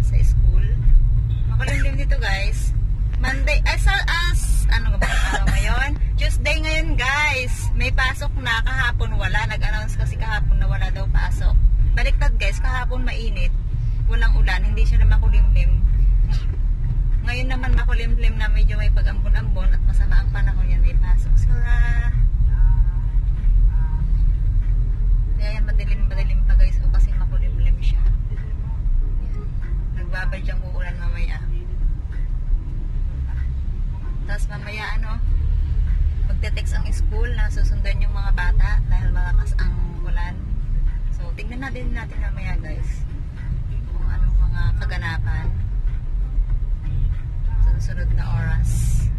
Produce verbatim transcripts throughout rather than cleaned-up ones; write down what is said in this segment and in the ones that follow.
sa school. Makulimlim dito guys. Monday, as, as ano ba araw ngayon? Tuesday ngayon guys. May pasok na, kahapon wala. Nag-announce kasi kahapon na wala daw pasok. Baliktad guys, kahapon mainit. Walang ulan, hindi siya na makulimlim. Ngayon naman makulimlim na medyo may pag-ambon-ambon at masama ang panahon yan. May pasok sila. Kaya yan madilim-madilim pa guys o kasi makulimlim siya. Yan. Nagbabadyang uulan mamaya. Tapos mamaya ano, magte-text ang school na susundan yung mga bata dahil malakas ang ulan. So, tingnan natin natin mamaya guys kung anong mga kaganapan sa susunod na oras.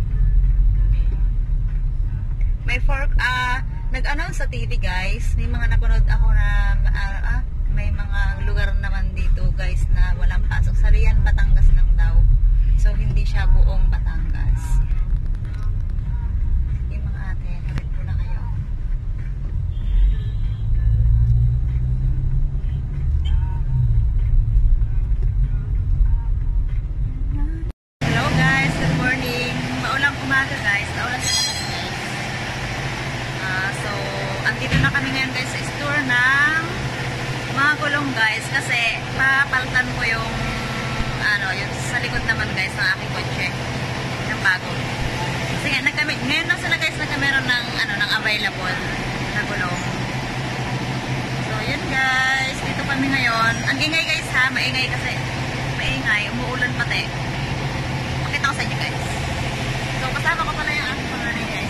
May fork, ah, uh, nag-announce sa T V guys. May mga napanood ako na uh, ah, may mga lugar naman dito guys na walang pasok. Sa Rian, Batangas lang daw. So, hindi siya buong Batangas. Dito na kami ngayon guys sa store ng mga gulong guys kasi papalitan ko yung ano, yung sa likod naman guys ng aking kotse ng bago. Kasi nga, nagkami, ngayon lang sila guys nagkameron ng, ano, ng available na gulong. So yun guys, dito kami ngayon. Ang ingay guys ha, maingay kasi maingay, umuulan pati. Pakita ko sa inyo guys. So kasama ko pala yung aking pangalan guys.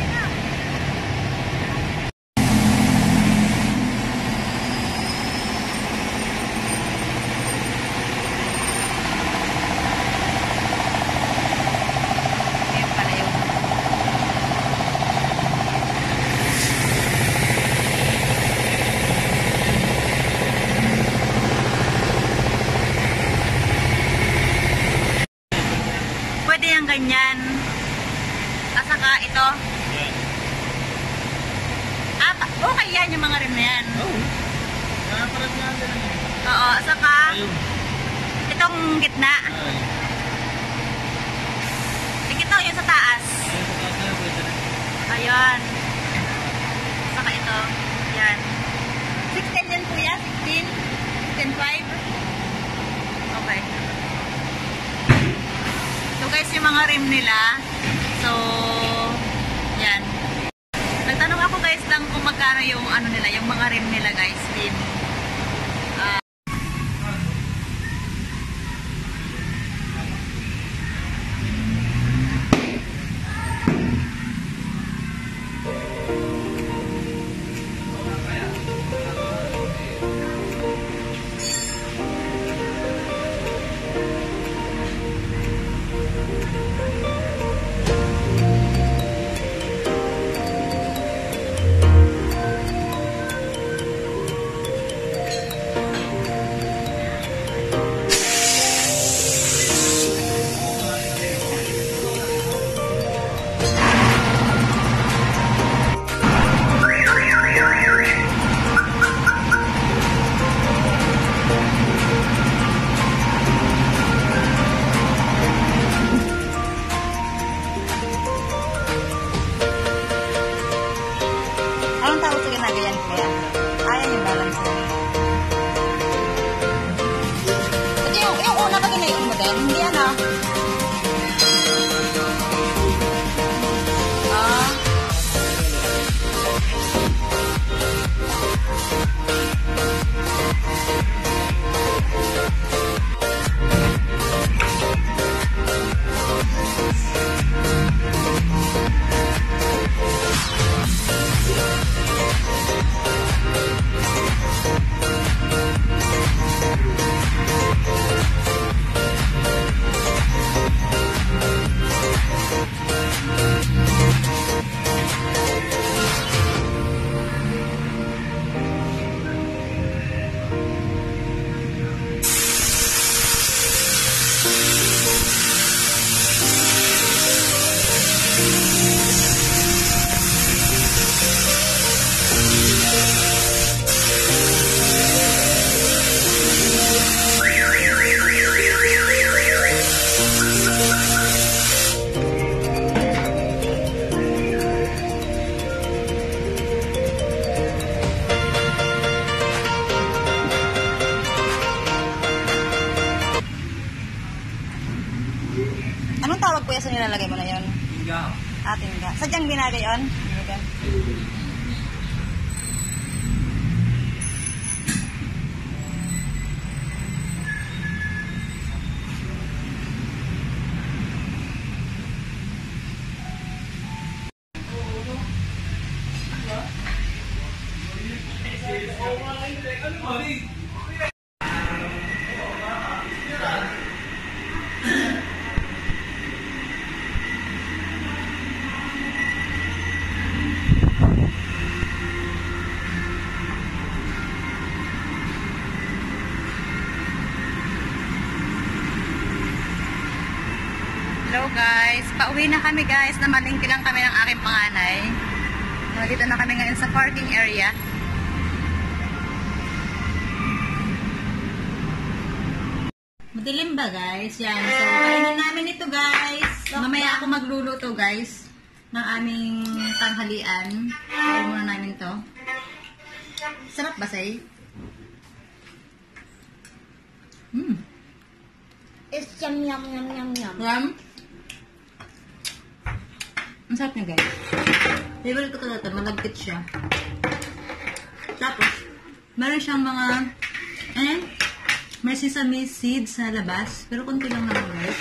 Ganyan. At saka ito. Yeah. Ah, okay yan yung mga rim na yan. Oo. Oh. Nakaparat na natin. Oo, at saka ayun. Itong gitna. Ay. Yung gitna yung sa taas. Ayun. Saka ito. Yan. sixteen yan kuya? sixteen? sixteen five? Okay. So guys, yung mga rim nila, so yan. Nagtanong ako guys lang kung magkano yung ano nila, yung mga rim nila guys, din. Uh, Anong tawag po sa nilalagay mo na yun? Tingga. Ah, tingga. Sadyang binagay yun? Binagay. Hello guys, pauwi na kami guys, namalingki lang kami ng aking panganay. Dito na kami ngayon sa parking area. Madilim ba guys? Yan, so kainin namin ito guys. Mamaya ako magluluto guys ng aming tanghalian. Kain muna namin to. Sarap ba say? Hmm. It's yum yum yum yum yum. Yum? Ang sarap niya guys. Favorite ko talaga, malagkit siya. Tapos, meron siyang mga, eh, may sesame seeds sa labas. Pero konti lang naman guys.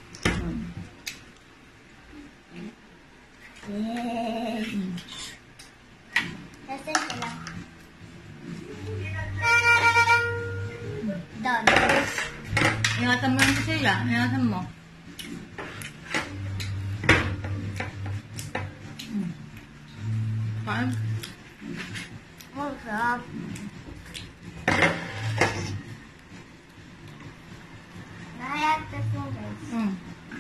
Yeah. Mm. That's it lang. Done. Ingatan mo lang kasi sila. Ingatan mo. Mm. Kain. Oh, sarap. Lahat this one guys. Mm.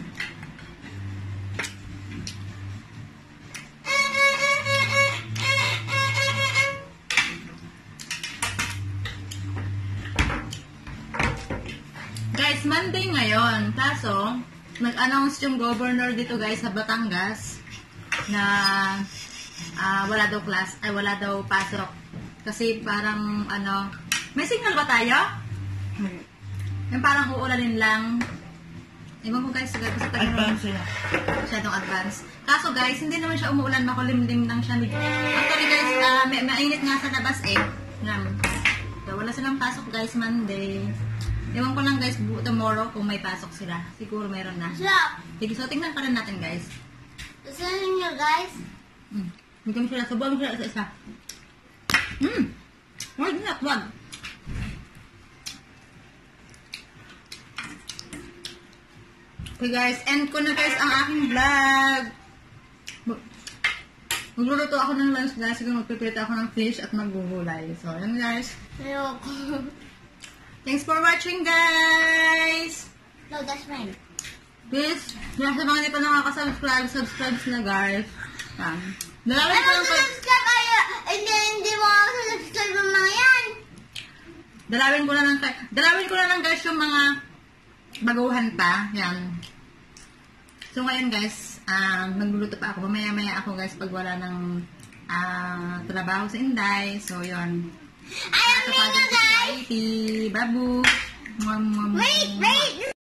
Guys, Monday ngayon. Kaso, nag-announce yung governor dito guys sa Batangas na ah, wala daw class, ay wala daw pasok. Kasi parang ano, may signal ba tayo? Yung parang uulanin lang. Ewan ko guys, kasi Advance siya. masyadong advance. Kaso guys, hindi naman siya umuulan, makulimlim lang siya. Actually guys, uh, may mainit nga sa labas eh. Yan. So, wala silang pasok guys Monday. Ewan ko lang guys, bu- tomorrow kung may pasok sila. Siguro meron na. Sarap. Sige, so tingnan pa rin natin guys. Gusto niyo guys? Hmm. Bigyan mo sila, subuhan mo sila isa-isa. Hmm. Wag na, wag. Okay guys, end ko na guys ang aking vlog. Mag- Magluluto ako ng lunch guys. Sige, magpipita ako ng fish at maggugulay. So, yun guys. Ayoko. Thanks for watching guys! No, that's mine. Please, sa mga hindi pa nakaka-subscribe, subscribe na guys. Um, dalawin Ay, ko lang mag-subscribe kayo! Hindi, hindi mo ako subscribe ng mga yan! dalawin ko na lang dalawin ko na lang guys yung mga baguhan pa. Yan. So ngayon guys, um, magluluto pa ako. Mamaya-maya ako guys pag wala ng uh, trabaho sa Inday. So yun. Alam niyo guys! Babu. Wait, wait!